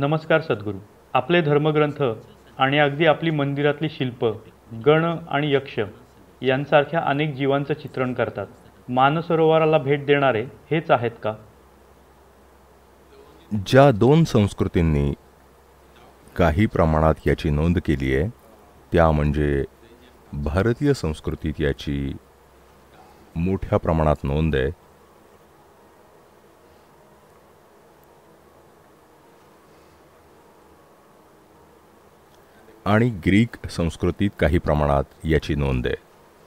नमस्कार सद्गुरू. आपले धर्मग्रंथ आणि अगदी आपली मंदिरातली शिल्प, गण आणि यक्ष यांसारख्या अनेक जीवांचं चित्रण करतात. मानसरोवराला भेट देणारे हेच आहेत का? ज्या दोन संस्कृतींनी काही प्रमाणात याची नोंद केली आहे त्या म्हणजे भारतीय संस्कृतीत याची मोठ्या प्रमाणात नोंद आहे आणि ग्रीक संस्कृतीत काही प्रमाणात याची नोंद आहे.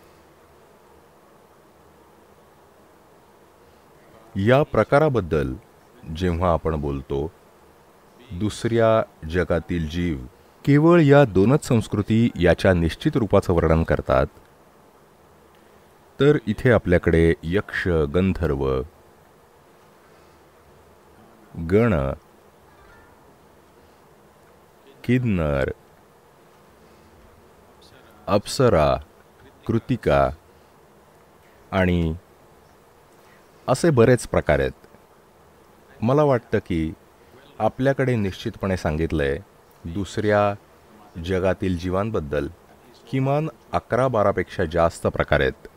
या प्रकाराबद्दल जेव्हा आपण बोलतो दुसऱ्या जगातील जीव, केवळ या दोनच संस्कृती याच्या निश्चित रूपाचं वर्णन करतात. तर इथे आपल्याकडे यक्ष, गंधर्व, गण, किन्नर, अप्सरा, कृतिका आणि असे बरेच प्रकार आहेत. मला वाटतं की आपल्याकडे निश्चितपणे सांगितलंय दुसऱ्या जगातील जीवांबद्दल किमान 11-12 पेक्षा जास्त प्रकार आहेत.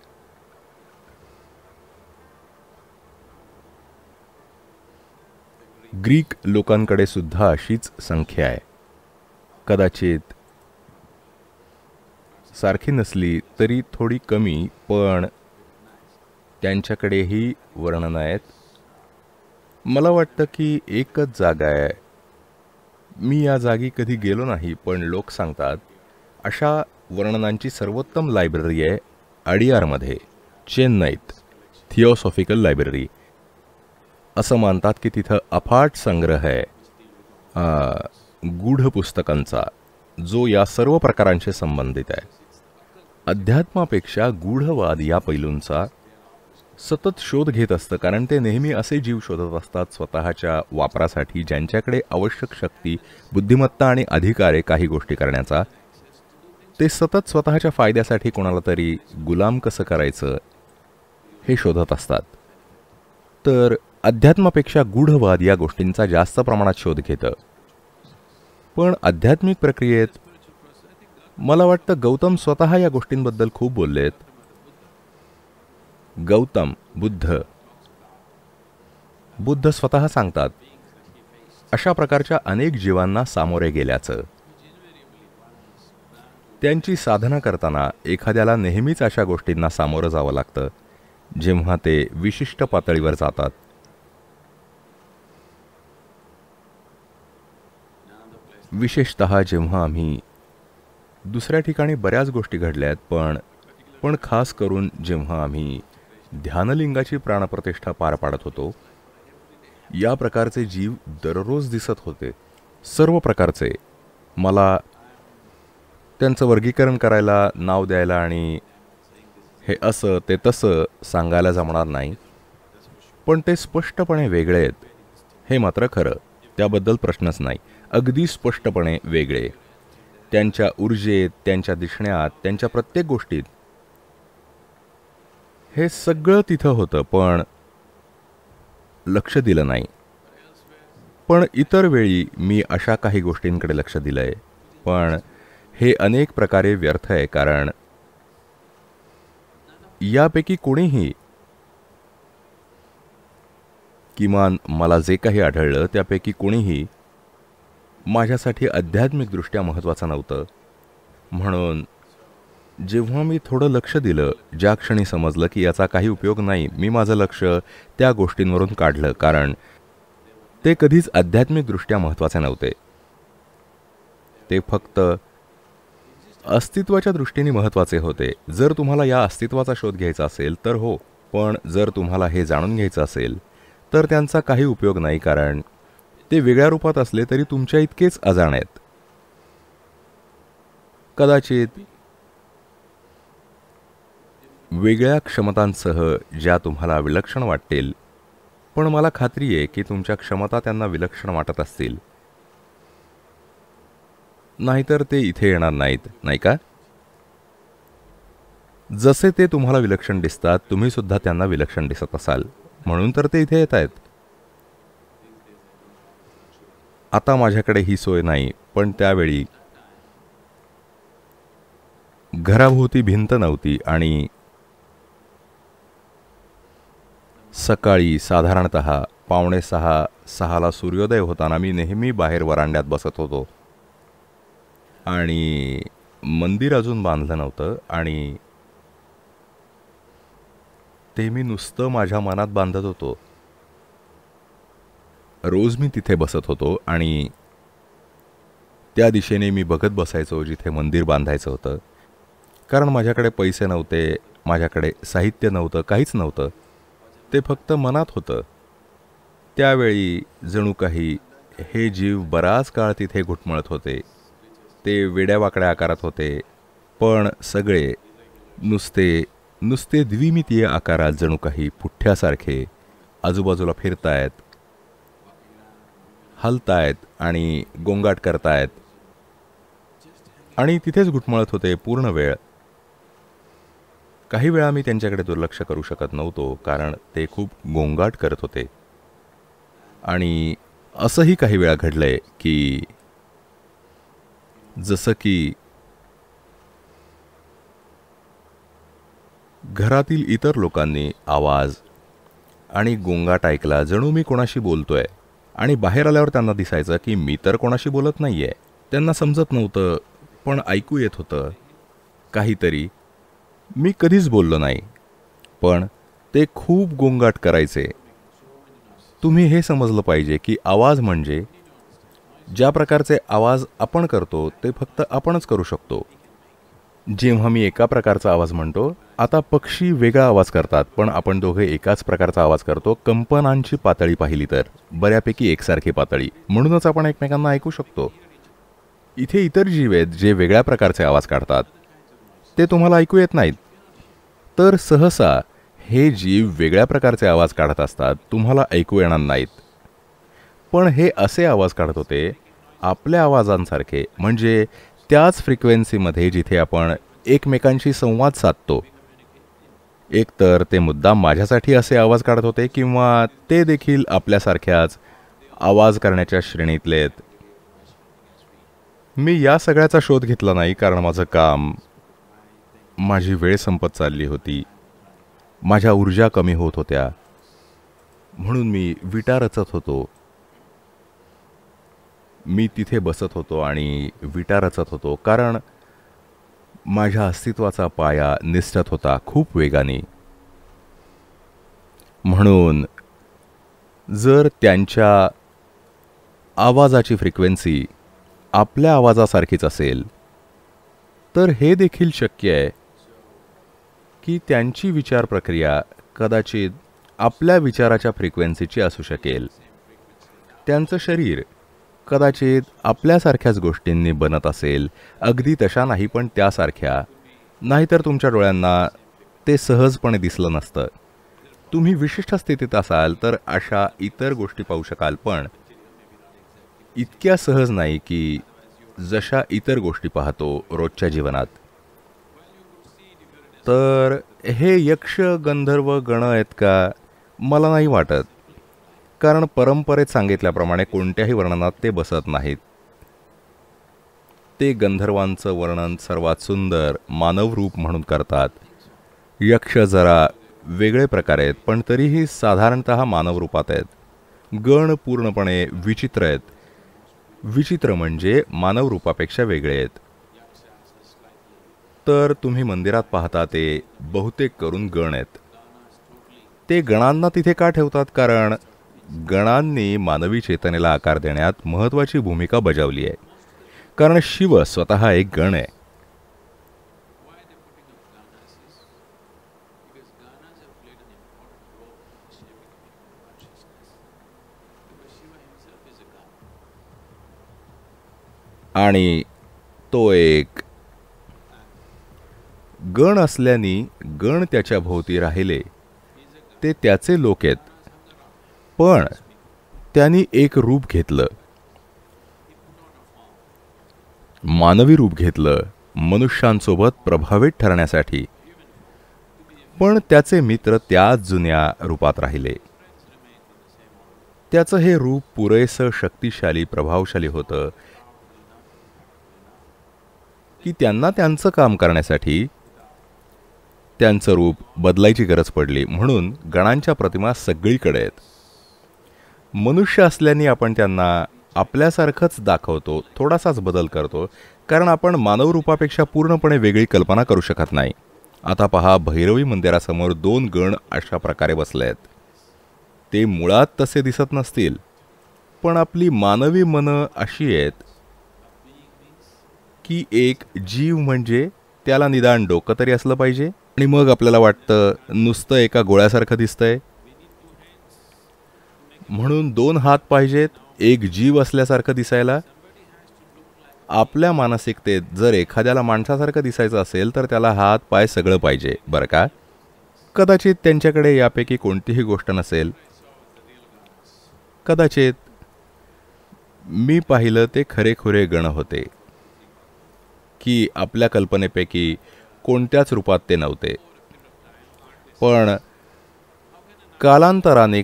ग्रीक लोकांकडे सुद्धा अशीच संख्या आहे. कदाचित सारखी नसली तरी थोडी कमी, पण त्यांच्याकडेही वर्णन आहेत. मला वाटतं की एकच जागा आहे, मी या जागी कधी गेलो नाही पण लोक सांगतात अशा वर्णनांची सर्वोत्तम लायब्ररी आहे अडियारमध्ये, चेन्नईत, थिओसॉफिकल लायब्ररी. असं मानतात की तिथं अफाट संग्रह आहे गूढ पुस्तकांचा, जो या सर्व प्रकारांशी संबंधित आहे. अध्यात्मापेक्षा गूढवाद या पैलूंचा सतत शोध घेत असतं, कारण ते नेहमी असे जीव शोधत असतात स्वतःच्या वापरासाठी ज्यांच्याकडे आवश्यक शक्ती, बुद्धिमत्ता आणि अधिकार आहे काही गोष्टी करण्याचा. ते सतत स्वतःच्या फायद्यासाठी कोणाला तरी गुलाम कसं करायचं हे शोधत असतात. तर अध्यात्मापेक्षा गूढवाद या गोष्टींचा जास्त प्रमाणात शोध घेतं. पण आध्यात्मिक प्रक्रियेत मला वाटतं गौतम स्वतः या गोष्टींबद्दल खूप बोललेत. गौतम बुद्ध स्वतः सांगतात अशा प्रकारच्या अनेक जीवांना सामोरे गेल्याचं. त्यांची साधना करताना एखाद्याला नेहमीच अशा गोष्टींना सामोरं जावं लागतं जेव्हा ते विशिष्ट पातळीवर जातात. विशेषतः जेव्हा आम्ही दुसऱ्या ठिकाणी बऱ्याच गोष्टी घडल्यात, पण खास करून जेव्हा आम्ही ध्यानलिंगाची प्राणप्रतिष्ठा पार पाडत होतो, या प्रकारचे जीव दररोज दिसत होते, सर्व प्रकारचे. मला त्यांचं वर्गीकरण करायला, नाव द्यायला आणि हे असं ते तसं सांगायला जमणार नाही, पण ते स्पष्टपणे वेगळे आहेत हे मात्र खरं, त्याबद्दल प्रश्नच नाही. अगदी स्पष्टपणे वेगळे. त्यांच्या ऊर्जेत, त्यांच्या दिसण्यात, त्यांच्या प्रत्येक गोष्टीत हे सगळं तिथं होतं, पण लक्ष दिलं नाही. पण इतर वेळी मी अशा काही गोष्टींकडे लक्ष दिलंय, पण हे अनेक प्रकारे व्यर्थ आहे, कारण यापैकी कोणीही, किमान मला जे काही आढळलं त्यापैकी कोणीही माझ्यासाठी आध्यात्मिकदृष्ट्या महत्त्वाचं नव्हतं. म्हणून जेव्हा मी थोडं लक्ष दिलं, ज्या क्षणी समजलं की याचा काही उपयोग नाही, मी माझं लक्ष त्या गोष्टींवरून काढलं, कारण ते कधीच आध्यात्मिकदृष्ट्या महत्त्वाचे नव्हते. ते फक्त अस्तित्वाच्या दृष्टीने महत्त्वाचे होते. जर तुम्हाला या अस्तित्वाचा शोध घ्यायचा असेल तर हो, पण जर तुम्हाला हे जाणून घ्यायचं असेल तर त्यांचा काही उपयोग नाही, कारण ते वेगळ्या रूपात असले तरी तुमच्या इतकेच अजाण आहेत. कदाचित वेगळ्या क्षमतांसह ज्या तुम्हाला विलक्षण वाटतील, पण मला खात्री आहे की तुमच्या क्षमता त्यांना विलक्षण वाटत असतील, नाहीतर ते इथे येणार नाहीत, नाही का? जसे ते तुम्हाला विलक्षण दिसतात, तुम्ही सुद्धा त्यांना विलक्षण दिसत असाल, म्हणून तर ते इथे येत आहेत. आता माझ्याकडे ही सोय नाही, पण त्यावेळी घराभोवती भिंत नव्हती आणि सकाळी साधारणतः 5:45-6ला सूर्योदय होताना मी नेहमी बाहेर वरांड्यात बसत होतो. आणि मंदिर अजून बांधलं नव्हतं आणि ते मी नुसतं माझ्या मनात बांधत होतो. रोज मी तिथे बसत होतो आणि त्या दिशेने मी बघत बसायचो जिथे मंदिर बांधायचं होतं. कारण माझ्याकडे पैसे नव्हते, माझ्याकडे साहित्य नव्हतं, काहीच नव्हतं. ते फक्त मनात होतं. त्यावेळी जणू काही हे जीव बराच काळ तिथे घुटमळत होते. ते वेड्यावाकड्या आकारात होते, पण सगळे नुसते द्विमितीय आकारात जणू काही पुठ्ठ्यासारखे आजूबाजूला फिरतायत, हलतायत आणि गोंगाट करतायत आणि तिथेच घुटमळत होते पूर्ण वेळ. काही वेळा मी त्यांच्याकडे दुर्लक्ष करू शकत नव्हतो, कारण ते खूप गोंगाट करत होते. आणि असंही काही वेळा घडलंय की जसं की घरातील इतर लोकांनी आवाज आणि गोंगाट ऐकला, जणू मी कोणाशी बोलतोय. आणि बाहेर आल्यावर त्यांना दिसायचं की मी तर कोणाशी बोलत नाहीये. त्यांना समजत नव्हतं, पण ऐकू येत होतं काहीतरी. मी कधीच बोललो नाही, पण ते खूप गोंगाट करायचे. तुम्ही हे समजलं पाहिजे की आवाज म्हणजे ज्या प्रकारचे आवाज आपण करतो ते फक्त आपणच करू शकतो. जेव्हा मी एका प्रकारचा आवाज म्हणतो, आता पक्षी वेगळा आवाज करतात, पण आपण दोघे एकाच प्रकारचा आवाज करतो. कंपनांची पातळी पाहिली तर बऱ्यापैकी एकसारखी पातळी, म्हणूनच आपण एकमेकांना ऐकू शकतो. इथे इतर जीव आहेत जे वेगळ्या प्रकारचे आवाज काढतात, ते तुम्हाला ऐकू येत नाहीत. तर सहसा हे जीव वेगळ्या प्रकारचे आवाज काढत असतात, तुम्हाला ऐकू येणार नाहीत. पण हे असे आवाज काढत होते आपल्या आवाजांसारखे, म्हणजे त्याच फ्रिक्वेन्सीमध्ये जिथे आपण एकमेकांशी संवाद साधतो. एकतर ते मुद्दाम माझ्यासाठी असे आवाज काढत होते किंवा ते देखील आपल्यासारख्याच आवाज करण्याच्या श्रेणीतले आहेत. मी या सगळ्याचा शोध घेतला नाही, कारण माझं काम, माझी वेळ संपत चालली होती, माझ्या ऊर्जा कमी होत होत्या. म्हणून मी विटा रचत होतो. मी तिथे बसत होतो आणि विटा रचत होतो, कारण माझ्या अस्तित्वाचा पाया निसटत होता खूप वेगाने. म्हणून जर त्यांच्या आवाजाची फ्रिक्वेन्सी आपल्या आवाजासारखीच असेल, तर हे देखील शक्य आहे की त्यांची विचार प्रक्रिया कदाचित आपल्या विचाराच्या फ्रिक्वेन्सीची असू शकेल. त्यांचं शरीर कदाचित आपल्यासारख्याच गोष्टींनी बनत असेल, अगदी तशा नाही पण त्यासारख्या. नाहीतर तुमच्या डोळ्यांना ते सहजपणे दिसलं नसतं. तुम्ही विशिष्ट स्थितीत असाल तर अशा इतर गोष्टी पाहू शकाल, पण इतक्या सहज नाही की जशा इतर गोष्टी पाहतो रोजच्या जीवनात. तर हे यक्ष, गंधर्व, गण आहेत का? मला नाही वाटत, कारण परंपरेत सांगितल्याप्रमाणे कोणत्याही वर्णनात ते बसत नाहीत. ते गंधर्वांचं वर्णन सर्वात सुंदर मानव रूप म्हणून करतात. यक्ष जरा वेगळे प्रकार आहेत, पण तरीही साधारणतः मानव रूपात आहेत. गण पूर्णपणे विचित्र आहेत. विचित्र म्हणजे मानव रूपापेक्षा वेगळे आहेत. तर तुम्ही मंदिरात पाहता ते बहुतेक करून गण आहेत. ते गणांना तिथे का ठेवतात? कारण गणांनी मानवी चेतनेला आकार देण्यात महत्त्वाची भूमिका बजावली आहे. कारण शिव स्वतः एक गण आहे. आणि तो एक गण असल्याने गण त्याच्या भोवती राहिले. ते त्याचे लोक आहेत, पण त्यांनी एक रूप घेतलं, मानवी रूप घेतलं मनुष्यांसोबत प्रभावित ठरण्यासाठी. पण त्याचे मित्र त्याच जुन्या रूपात राहिले. त्याचं हे रूप पुरेसं शक्तिशाली प्रभावशाली होतं की त्यांना त्यांचं काम करण्यासाठी त्यांचं रूप बदलायची गरज पडली. म्हणून गणांच्या प्रतिमा सगळीकडे आहेत. मनुष्य असल्याने आपण त्यांना आपल्यासारखंच दाखवतो, थोडासाच बदल करतो, कारण आपण मानव रूपापेक्षा पूर्णपणे वेगळी कल्पना करू शकत नाही. आता पहा, भैरवी मंदिरासमोर 2 गण अशा प्रकारे बसले आहेत. ते मुळात तसे दिसत नसतील, पण आपली मानवी मनं अशी आहेत की एक जीव म्हणजे त्याला निदान डोकं तरी असलं पाहिजे, आणि मग आपल्याला वाटतं नुसतं एका गोळ्यासारखं दिसतंय. म्हणून 2 हात पाहिजेत, एक जीव असल्यासारखं दिसायला. आपल्या मानसिकतेत जर एखाद्याला माणसासारखं दिसायचं असेल तर त्याला हात पाय सगळं पाहिजे, बरं का? कदाचित त्यांच्याकडे यापैकी कोणतीही गोष्ट नसेल. कदाचित मी पाहिलं ते खरेखुरे गण होते की आपल्या कल्पनेपैकी कोणत्याच रूपात ते नव्हते. पण कालांतराने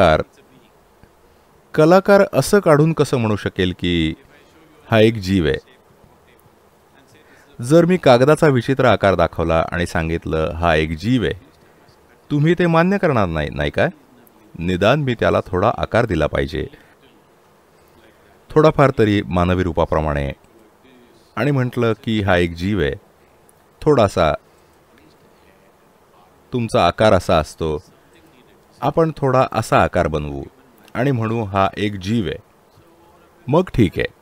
कलाकार असं काढून कसं म्हणू शकेल की हा एक जीव आहे? जर मी कागदाचा विचित्र आकार दाखवला आणि सांगितलं हा एक जीव आहे, तुम्ही ते मान्य करणार नाही का? निदान मी त्याला थोडा आकार दिला पाहिजे, थोडाफार तरी मानवी रूपाप्रमाणे, आणि म्हटलं की हा एक जीव आहे. थोडासा तुमचा आकार असा असतो, आपण थोडा असा आकार बनवू आणि म्हणू हा एक जीव आहे. मग ठीक आहे.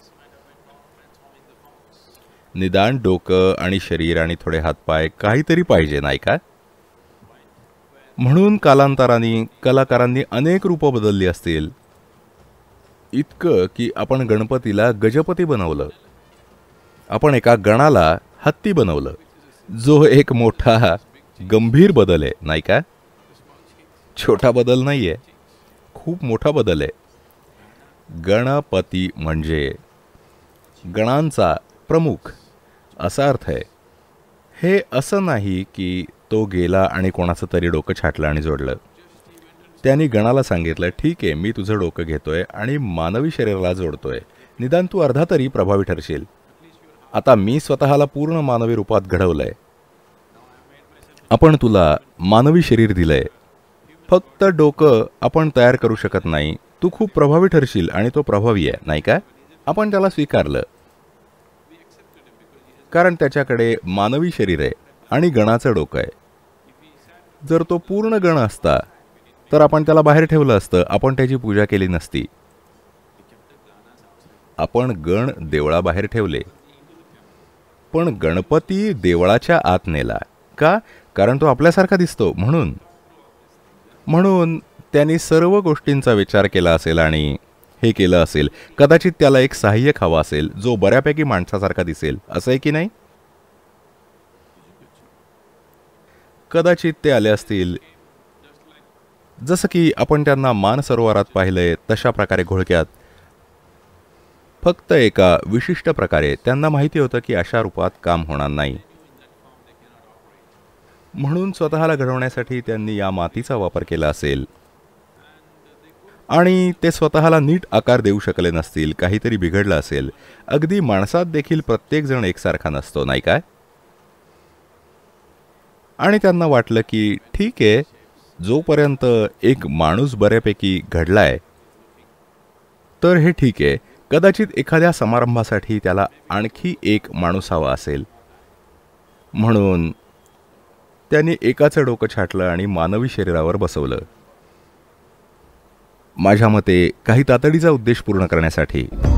निदान डोकं आणि शरीर आणि थोडे हातपाय काहीतरी पाहिजे, नाही का? म्हणून कालांतराने कलाकारांनी अनेक रूपं बदलली असतील, इतकं की आपण गणपतीला गजपती बनवलं, आपण एका गणाला हत्ती बनवलं, जो एक मोठा गंभीर बदल आहे, नाही का? छोटा बदल नाही आहे, खूप मोठा बदल आहे. गणपती म्हणजे गणांचा प्रमुख असा अर्थ आहे. हे असं नाही की तो गेला आणि कोणाचं तरी डोकं छाटलं आणि जोडलं. त्यांनी गणाला सांगितलं, ठीक आहे, मी तुझं डोकं घेतोय आणि मानवी शरीराला जोडतोय, निदान तू अर्धा तरी प्रभावी ठरशील. आता मी स्वतःला पूर्ण मानवी रूपात घडवलंय, आपण तुला मानवी शरीर दिलंय, फक्त डोकं आपण तयार करू शकत नाही, तू खूप प्रभावी ठरशील आणि तो प्रभावी आहे, नाही का? आपण त्याला स्वीकारलं कारण त्याच्याकडे मानवी शरीर आहे आणि गणाचं डोकं आहे. जर तो पूर्ण गण असता तर आपण त्याला बाहेर ठेवलं असतं, आपण त्याची पूजा केली नसती. आपण गण देवळाबाहेर ठेवले, पण गणपती देवळाच्या आत नेला का? कारण तो आपल्यासारखा दिसतो म्हणून त्यांनी सर्व गोष्टींचा विचार केला असेल आणि हे केलं असेल. कदाचित त्याला एक सहाय्यक हवा असेल जो बऱ्यापैकी माणसासारखा दिसेल, असं आहे की नाही? कदाचित ते आले असतील जसं की आपण त्यांना मानसरोवरात पाहिलंय तशा प्रकारे घोळक्यात, फक्त एका विशिष्ट प्रकारे. त्यांना माहिती होतं की अशा रूपात काम होणार नाही, म्हणून स्वतःला घडवण्यासाठी त्यांनी या मातीचा वापर केला असेल आणि ते स्वतःला नीट आकार देऊ शकले नसतील, काहीतरी बिघडलं असेल. अगदी माणसात देखील प्रत्येक जण एकसारखा नसतो, नाही काय? आणि त्यांना वाटलं की ठीक आहे, जोपर्यंत एक माणूस बऱ्यापैकी घडलाय तर हे ठीक आहे. कदाचित एखाद्या समारंभासाठी त्याला आणखी एक माणूस हवा असेल, म्हणून त्यांनी एकाचं डोकं छाटलं आणि मानवी शरीरावर बसवलं. माझ्या मते काही तातडीचा उद्देश पूर्ण करण्यासाठी.